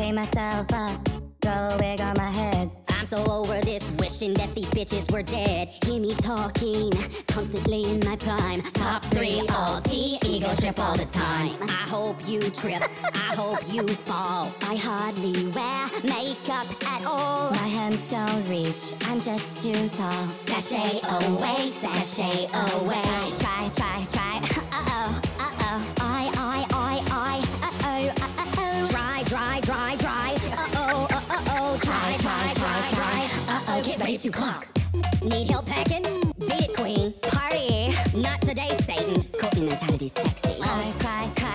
clean myself up, throw a wig on my head. I'm so over this, wishing that these bitches were dead. Hear me talking, constantly in my prime. Top 3 all T, ego trip all the time. I hope you trip, I hope you fall. I hardly wear makeup at all. My hands don't reach, I'm just too tall. Sashay away, sashay away. Try, uh-oh, I, uh-oh, Dry, uh-oh, try, uh-oh, get ready to clock. Need help packing? Beat it, queen. party. Not today, Satan. Courtney knows how to do sexy. I cry,